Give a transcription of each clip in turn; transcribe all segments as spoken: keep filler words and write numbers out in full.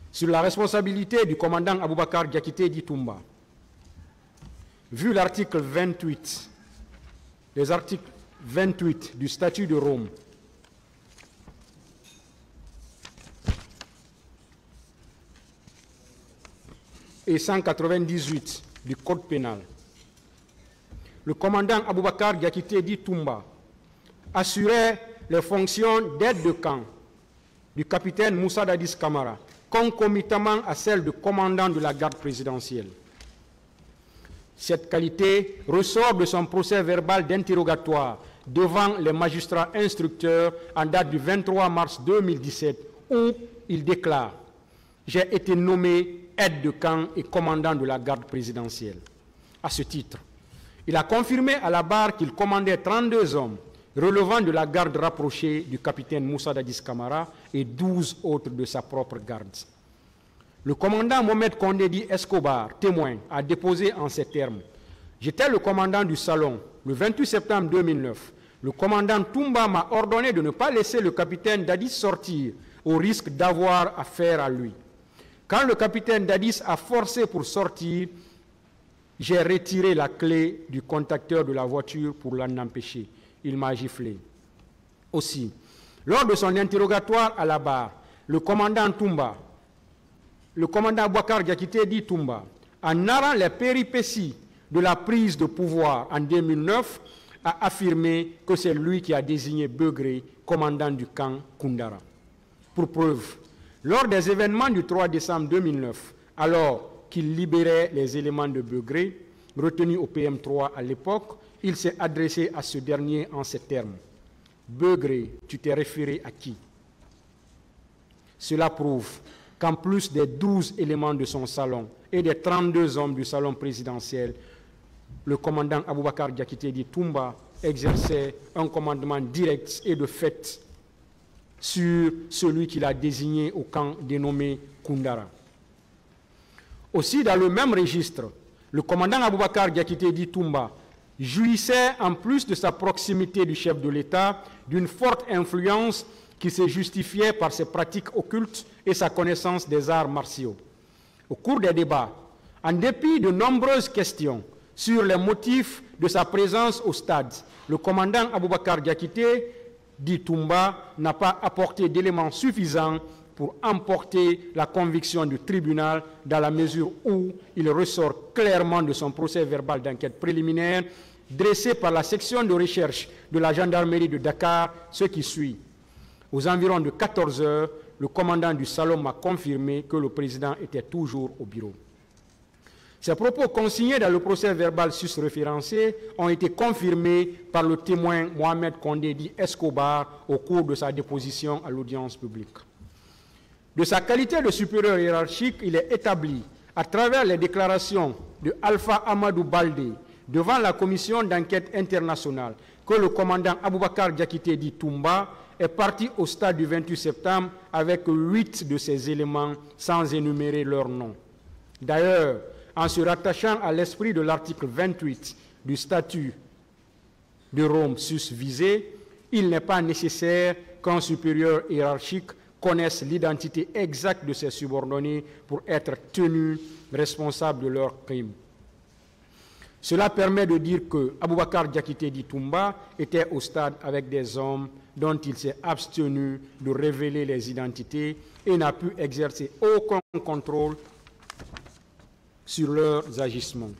sur la responsabilité du commandant Aboubakar Diakité Di Toumba. Vu l'article vingt-huit, les articles vingt-huit du statut de Rome, et cent quatre-vingt-dix-huit du Code pénal, le commandant Aboubakar Diakité Di Toumba assurait les fonctions d'aide de camp du capitaine Moussa Dadis Camara, concomitamment à celle de commandant de la garde présidentielle. Cette qualité ressort de son procès verbal d'interrogatoire devant les magistrats instructeurs en date du vingt-trois mars deux mille dix-sept, où il déclare « J'ai été nommé aide de camp et commandant de la garde présidentielle ». À ce titre, il a confirmé à la barre qu'il commandait trente-deux hommes relevant de la garde rapprochée du capitaine Moussa Dadis Camara et douze autres de sa propre garde. Le commandant Mohamed Condé dit Escobar, témoin, a déposé en ces termes « J'étais le commandant du salon. Le vingt-huit septembre deux mille neuf, le commandant Toumba m'a ordonné de ne pas laisser le capitaine Dadis sortir au risque d'avoir affaire à lui. Quand le capitaine Dadis a forcé pour sortir, j'ai retiré la clé du contacteur de la voiture pour l'en empêcher. Il m'a giflé. » Aussi, lors de son interrogatoire à la barre, le commandant Toumba, le commandant Aboubakar Diakité Di Toumba, en narrant les péripéties de la prise de pouvoir en deux mille neuf, a affirmé que c'est lui qui a désigné Begré commandant du camp Koundara. Pour preuve, lors des événements du trois décembre deux mille neuf, alors qu'il libérait les éléments de Begré, retenus au P M trois à l'époque, il s'est adressé à ce dernier en ces termes. « Begré, tu t'es référé à qui ?» Cela prouve qu'en plus des douze éléments de son salon et des trente-deux hommes du salon présidentiel, le commandant Aboubakar Diakité Di Toumba exerçait un commandement direct et de fait sur celui qu'il a désigné au camp dénommé Koundara. Aussi, dans le même registre, le commandant Aboubakar Diakité Di Toumba jouissait, en plus de sa proximité du chef de l'État, d'une forte influence qui se justifiait par ses pratiques occultes et sa connaissance des arts martiaux. Au cours des débats, en dépit de nombreuses questions sur les motifs de sa présence au stade, le commandant Aboubakar Diakité Di Toumba n'a pas apporté d'éléments suffisants pour emporter la conviction du tribunal dans la mesure où il ressort clairement de son procès verbal d'enquête préliminaire dressé par la section de recherche de la gendarmerie de Dakar, ce qui suit. Aux environs de quatorze heures, le commandant du salon m'a confirmé que le président était toujours au bureau. Ces propos consignés dans le procès verbal sus-référencé ont été confirmés par le témoin Mohamed Condé dit Escobar au cours de sa déposition à l'audience publique. De sa qualité de supérieur hiérarchique, il est établi, à travers les déclarations de Alpha Amadou Baldé devant la commission d'enquête internationale, que le commandant Aboubakar Diakité Di Toumba est parti au stade du vingt-huit septembre avec huit de ces éléments sans énumérer leurs noms. D'ailleurs, en se rattachant à l'esprit de l'article vingt-huit du statut de Rome sus-visé, il n'est pas nécessaire qu'un supérieur hiérarchique connaisse l'identité exacte de ses subordonnés pour être tenus responsables de leurs crimes. Cela permet de dire que Aboubakar Diakité Di Toumba était au stade avec des hommes dont il s'est abstenu de révéler les identités et n'a pu exercer aucun contrôle sur leurs agissements.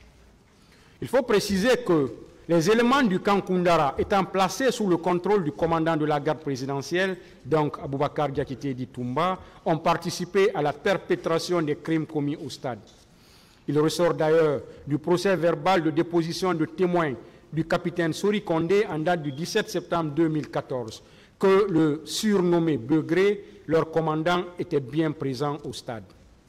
Il faut préciser que les éléments du camp Koundara étant placés sous le contrôle du commandant de la garde présidentielle, donc Aboubakar Diakité Di Toumba, ont participé à la perpétration des crimes commis au stade. Il ressort d'ailleurs du procès verbal de déposition de témoins du capitaine Sori Condé en date du dix-sept septembre deux mille quatorze que le surnommé Begré, leur commandant, était bien présent au stade.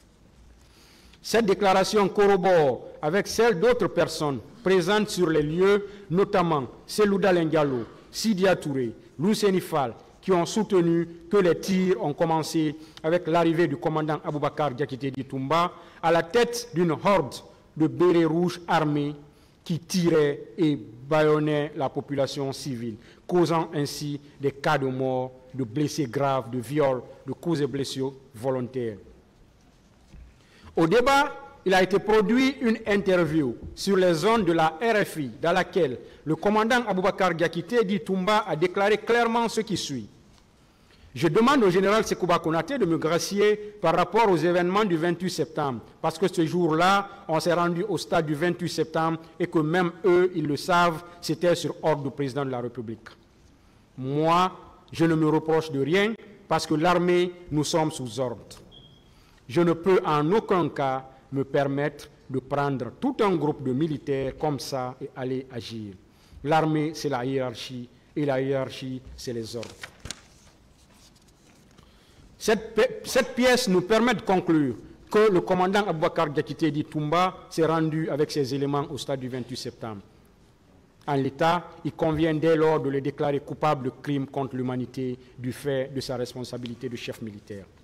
Cette déclaration corrobore avec celle d'autres personnes présentes sur les lieux, notamment Selouda Lendialo, Sidia Touré, Lousseni Fall, qui ont soutenu que les tirs ont commencé avec l'arrivée du commandant Aboubakar Diakité Di Toumba à la tête d'une horde de bérets rouges armés qui tiraient et bâillonnaient la population civile, causant ainsi des cas de mort, de blessés graves, de viols, de coups et blessures volontaires. Au débat, il a été produit une interview sur les ondes de la R F I dans laquelle le commandant Aboubakar Diakité Di Toumba a déclaré clairement ce qui suit. Je demande au général Sekouba Konaté de me gracier par rapport aux événements du vingt-huit septembre, parce que ce jour-là, on s'est rendu au stade du vingt-huit septembre et que même eux, ils le savent, c'était sur ordre du président de la République. Moi, je ne me reproche de rien parce que l'armée, nous sommes sous ordre. Je ne peux en aucun cas me permettre de prendre tout un groupe de militaires comme ça et aller agir. L'armée, c'est la hiérarchie, et la hiérarchie, c'est les ordres. Cette, cette pièce nous permet de conclure que le commandant Aboubakar Diakité Di Toumba s'est rendu avec ses éléments au stade du vingt-huit septembre. En l'état, il convient dès lors de le déclarer coupable de crimes contre l'humanité du fait de sa responsabilité de chef militaire.